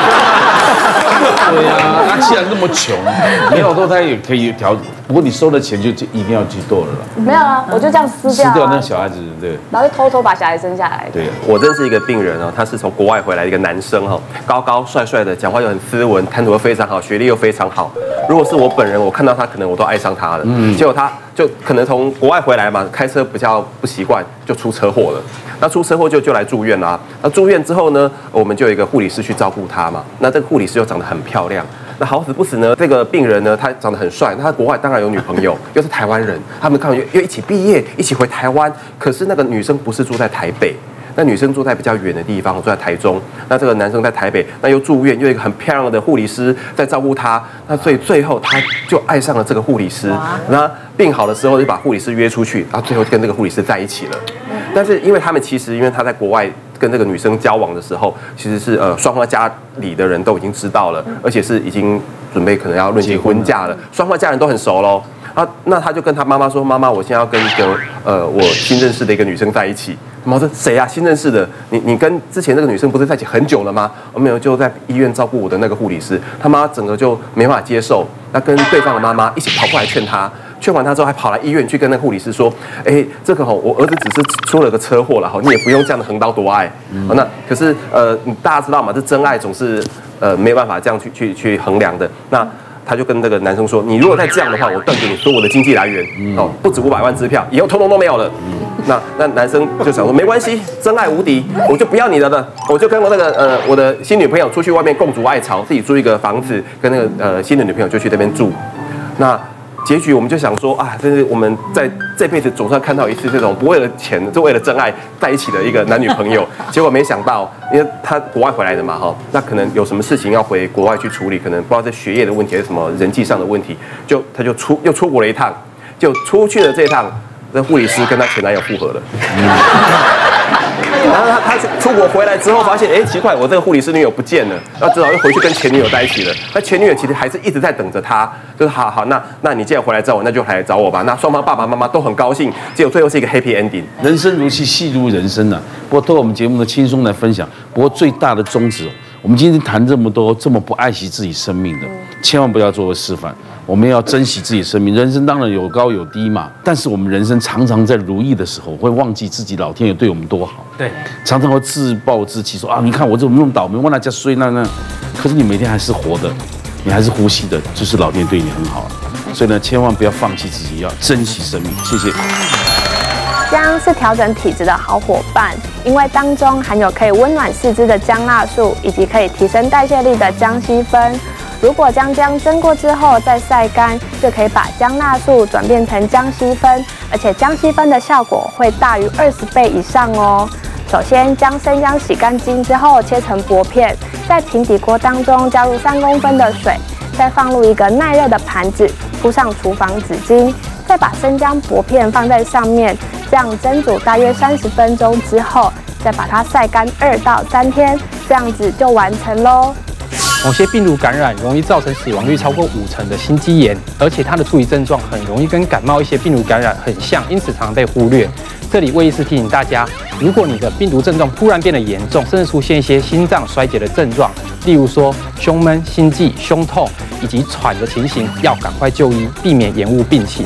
对啊，那既然那么穷，没有堕胎也可以调，不过你收了钱就一定要去堕了啦。 没有啊，我就这样撕掉、啊， 撕掉那小孩子，对。 然后就偷偷把小孩生下来。 对，我认识一个病人哦，他是从国外回来的一个男生哈，高高帅帅的，讲话又很斯文，谈吐又非常好，学历又非常好。如果是我本人，我看到他可能我都爱上他了。嗯，结果他就可能从国外回来嘛，开车比较不习惯，就出车祸了。那出车祸就就来住院啦。那住院之后呢，我们就有一个护理师去照顾他嘛。那这个护理师又长得很漂亮。那好死不死呢，这个病人呢，他长得很帅，他国外当然有女朋友，又是台湾人，他们刚好又又一起毕业，一起回台湾。可是那个女生不是住在台北。那女生住在比较远的地方，住在台中。那这个男生在台北，那又住院，又有一个很漂亮的护理师在照顾他。那所以最后他就爱上了这个护理师。那病好的时候就把护理师约出去，然后最后就跟这个护理师在一起了。但是因为他们其实因为他在国外跟这个女生交往的时候，其实是呃双方家里的人都已经知道了，而且是已经准备可能要论及婚嫁了，双方家人都很熟喽。啊，那他就跟他妈妈说：“妈妈，我现在要跟一个呃我新认识的一个女生在一起。”妈妈说：“谁呀、啊？新认识的？你你跟之前那个女生不是在一起很久了吗？”我没有，就在医院照顾我的那个护理师，他妈整个就没办法接受，那跟对方的妈妈一起跑过来劝他。劝完他之后，还跑来医院去跟那个护理师说：“哎，这个吼，我儿子只是出了个车祸了，哈，你也不用这样的横刀夺爱。嗯”那可是呃，大家知道嘛，这真爱总是呃没有办法这样去去去衡量的。那他就跟那个男生说：“你如果再这样的话，我断绝你所有的经济来源，哦，不止五百万支票，以后通通都没有了。”那那男生就想说：“没关系，真爱无敌，我就不要你的了，我就跟我那个呃我的新女朋友出去外面共筑爱巢，自己租一个房子，跟那个呃新的女朋友就去那边住。”那结局我们就想说啊，这是我们在这辈子总算看到一次这种不为了钱，就为了真爱在一起的一个男女朋友。结果没想到，因为他国外回来的嘛，哈，那可能有什么事情要回国外去处理，可能不知道是学业的问题还是什么人际上的问题，就他就出又出国了一趟，就出去了这一趟，那护理师跟他前男友复合了。然后他他出国回来之后，发现哎奇怪，我这个护理师女友不见了，那只好又回去跟前女友在一起了。那前女友其实还是一直在等着他，就是好好，那那你既然回来找我，那就来找我吧。那双方爸爸妈妈都很高兴，结果最后是一个 happy ending。 人生如戏，戏如人生啊。不过透过我们节目的轻松来分享，不过最大的宗旨，我们今天谈这么多，这么不爱惜自己生命的，千万不要做个示范。我们要珍惜自己的生命，人生当然有高有低嘛，但是我们人生常常在如意的时候，会忘记自己老天爷对我们多好。 对， 常常会自暴自弃，说啊，你看我怎么那么倒霉，我哪家衰那那，可是你每天还是活的，你还是呼吸的，就是老天爷对你很好。所以呢，千万不要放弃自己，要珍惜生命。谢谢。 姜是调整体质的好伙伴，因为当中含有可以温暖四肢的姜辣素，以及可以提升代谢力的姜烯酚。如果将姜蒸过之后再晒干，就可以把姜辣素转变成姜烯酚，而且姜烯酚的效果会大于二十倍以上哦。首先将生姜洗干净之后切成薄片，在平底锅当中加入三公分的水，再放入一个耐热的盘子，铺上厨房纸巾，再把生姜薄片放在上面，这样蒸煮大约三十分钟之后，再把它晒干二到三天，这样子就完成喽。 某些病毒感染容易造成死亡率超过五成的心肌炎，而且它的初期症状很容易跟感冒一些病毒感染很像，因此常常被忽略。这里魏医师提醒大家，如果你的病毒症状突然变得严重，甚至出现一些心脏衰竭的症状，例如说胸闷、心悸、胸痛以及喘的情形，要赶快就医，避免延误病情。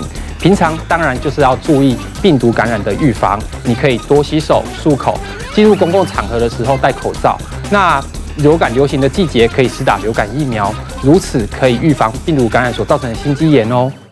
平常当然就是要注意病毒感染的预防，你可以多洗手、漱口，进入公共场合的时候戴口罩。那流感流行的季节可以施打流感疫苗，如此可以预防病毒感染所造成的心肌炎哦。